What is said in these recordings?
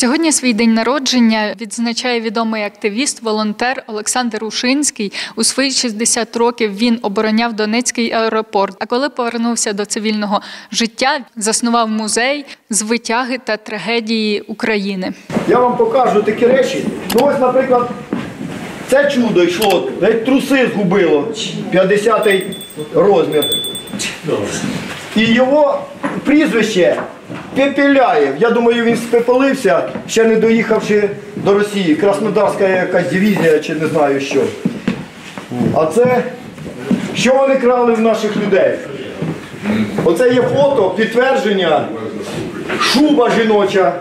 Сьогодні свій день народження відзначає відомий активіст, волонтер Олександр Ушинський. У свої 60 років він обороняв Донецький аеропорт, а коли повернувся до цивільного життя, заснував музей з витяги та трагедії України. Я вам покажу такі речі. Ну ось, наприклад, це чудо йшло, навіть труси згубило, 50-й розмір. І його прізвище Пепеляєв. Я думаю, він спепелився, ще не доїхавши до Росії. Краснодарська якась дивізія чи не знаю що. А це, що вони крали в наших людей? Оце є фото, підтвердження, шуба жіноча.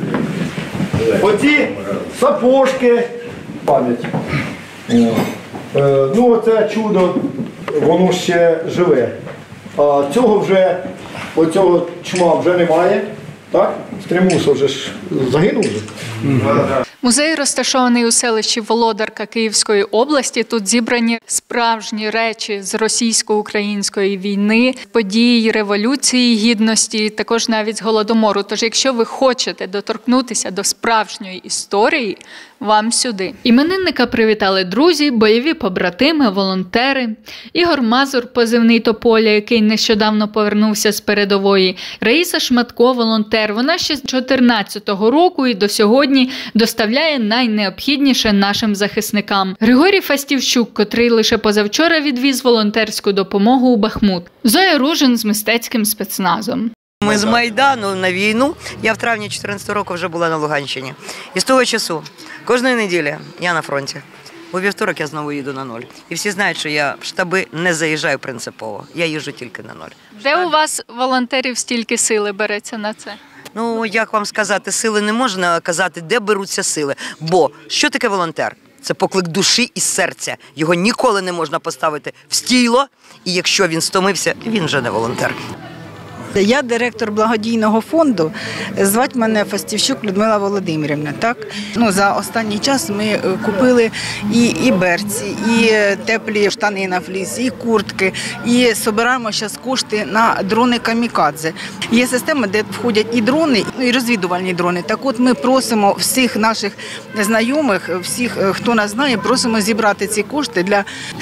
Оці сапожки. Пам'ять. Ну оце чудо, воно ще живе. А цього вже, оцього чма вже немає. Так? Стримуса вже ж загинув вже. Музей розташований у селищі Володарка Київської області. Тут зібрані справжні речі з російсько-української війни, подій, революції гідності, також навіть з Голодомору. Тож, якщо ви хочете доторкнутися до справжньої історії, вам сюди. Іменинника привітали друзі, бойові побратими, волонтери. Ігор Мазур, позивний Тополя, який нещодавно повернувся з передової. Раїса Шматко, волонтер. Вона ще з 2014 року і до сьогодні доставляє найнеобхідніше нашим захисникам. Григорій Фастівчук, котрий лише позавчора відвіз волонтерську допомогу у Бахмут. Зоя Ружин з мистецьким спецназом. Ми з Майдану на війну. Я в травні 2014 року вже була на Луганщині. І з того часу, кожної неділі я на фронті. У вівторок я знову їду на 0. І всі знають, що я в штаби не заїжджаю принципово. Я їжджу тільки на 0. Де у вас, волонтерів, стільки сили береться на це? Ну, як вам сказати, сили не можна казати, де беруться сили. Бо що таке волонтер? Це поклик душі і серця. Його ніколи не можна поставити в стіло. І якщо він стомився, він вже не волонтер. Я директор благодійного фонду, звати мене Фастівчук Людмила Володимирівна. Так? Ну, за останній час ми купили і берці, і теплі штани на фліс, і куртки, і збираємо зараз кошти на дрони камікадзе. Є система, де входять і дрони, і розвідувальні дрони. Так от ми просимо всіх наших знайомих, всіх, хто нас знає, просимо зібрати ці кошти для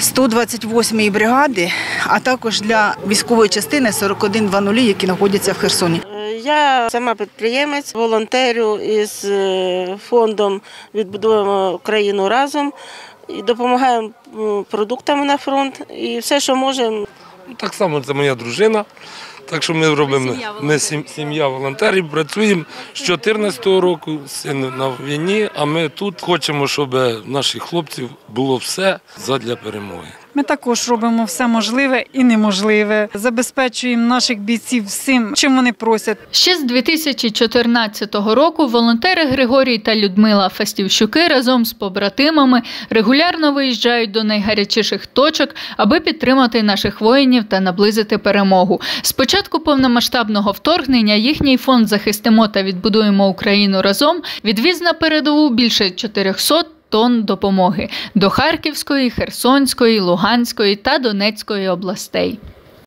128-ї бригади, а також для військової частини 4100, які знаходяться в Херсоні. Я сама підприємець, волонтерю із фондом «Відбудуємо Україну разом» і допомагаємо продуктами на фронт і все, що можемо. Так само це моя дружина, так що ми робимо, ми сім'я волонтерів, працюємо з 2014 року, син на війні, а ми тут хочемо, щоб наших хлопців було все задля перемоги. Ми також робимо все можливе і неможливе. Забезпечуємо наших бійців всім, чим вони просять. Ще з 2014 року волонтери Григорій та Людмила Фастівчуки разом з побратимами регулярно виїжджають до найгарячіших точок, аби підтримати наших воїнів та наблизити перемогу. З початку повномасштабного вторгнення їхній фонд «Захистимо та відбудуємо Україну разом» відвіз на передову більше 400 тонн допомоги до Харківської, Херсонської, Луганської та Донецької областей.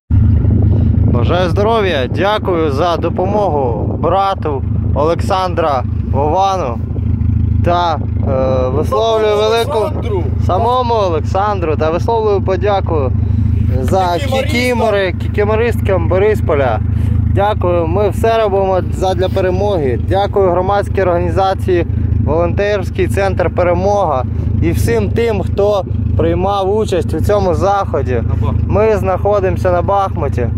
Бажаю здоров'я, дякую за допомогу брату Олександра Вовану та висловлюю велику самому Олександру та висловлюю подяку за кікімористкам Борисполя. Дякую, ми все робимо задля перемоги. Дякую громадській організації «Волонтерський центр Перемога» і всім тим, хто приймав участь у цьому заході. Ми знаходимося на Бахмуті.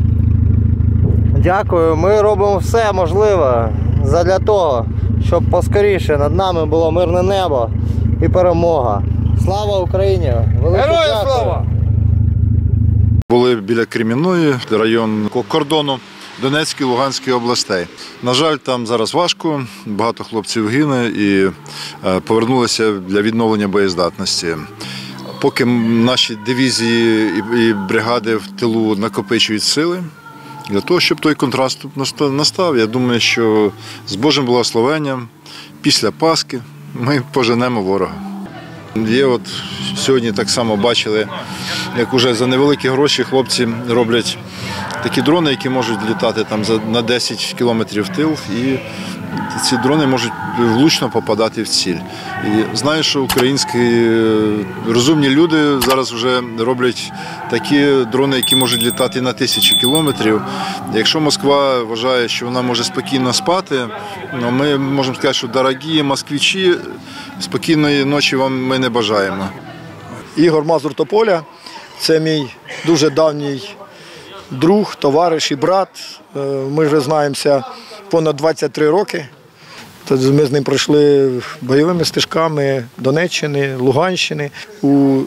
Дякую, ми робимо все можливе задля того, щоб поскоріше над нами було мирне небо і перемога. Слава Україні! Героям слава! Були біля Кремінної, район кордону Донецької, Луганської областей. На жаль, там зараз важко, багато хлопців гине і повернулися для відновлення боєздатності. Поки наші дивізії і бригади в тилу накопичують сили, для того, щоб той контраступ настав, я думаю, що з Божим благословенням після Пасхи ми поженемо ворога. Є сьогодні так само бачили, як уже за невеликі гроші хлопці роблять такі дрони, які можуть літати там на 10 кілометрів в тил і ці дрони можуть влучно попадати в ціль. І знаю, що українські розумні люди зараз вже роблять такі дрони, які можуть літати на 1000 кілометрів. Якщо Москва вважає, що вона може спокійно спати, ми можемо сказати, що дорогі москвичі, спокійної ночі вам ми не бажаємо. Ігор Мазур Тополя – це мій дуже давній друг, товариш і брат. Ми вже знаємося понад 23 роки. Ми з ним пройшли бойовими стежками Донеччини, Луганщини у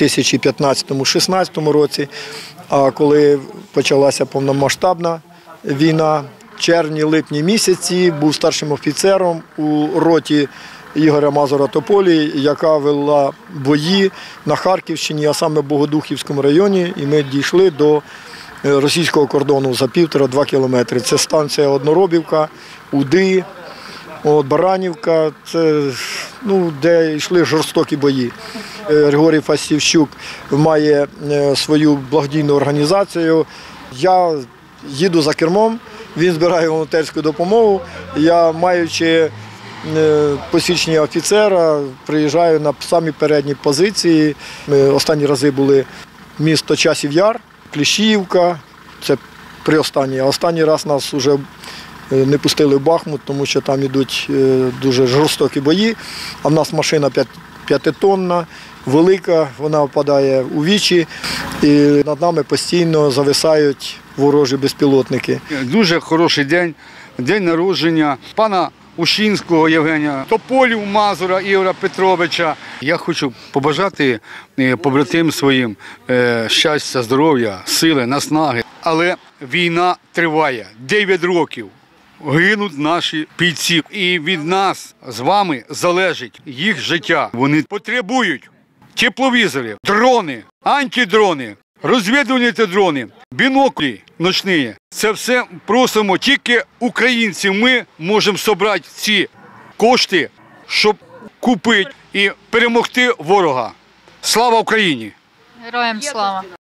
2015-16 році. А коли почалася повномасштабна війна, в червні-липні місяці був старшим офіцером у роті Ігоря Мазура Тополі, яка вела бої на Харківщині, а саме в Богодухівському районі. І ми дійшли до російського кордону за 1,5-2 кілометри. Це станція Одноробівка, Уди, Баранівка, це, де йшли жорстокі бої. Григорій Фастівчук має свою благодійну організацію. Я їду за кермом, він збирає волонтерську допомогу. Я, маючи посвідчення офіцера, приїжджаю на самі передні позиції. Ми останні рази були місто Часів Яр, Кліщіївка, це при останній. А останній раз нас вже не пустили в Бахмут, тому що там йдуть дуже жорстокі бої. А в нас машина 5-тонна, велика, вона впадає у вічі, і над нами постійно зависають ворожі безпілотники. Дуже хороший день, день народження пана Ущинського Євгенія, Тополів Мазура Ігоря Петровича. Я хочу побажати побратимам своїм щастя, здоров'я, сили, наснаги. Але війна триває 9 років. Гинуть наші бійці. І від нас з вами залежить їх життя. Вони потребують тепловізори, дрони, антидрони, розвідувальні дрони, біноклі ночні. Це все просимо тільки українців. Ми можемо зібрати ці кошти, щоб купити і перемогти ворога. Слава Україні! Героям слава!